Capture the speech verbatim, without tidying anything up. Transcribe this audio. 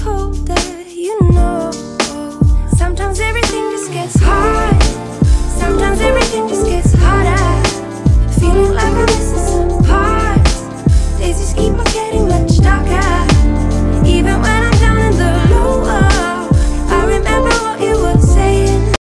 colder, you know. Sometimes everything just gets hard. Sometimes everything just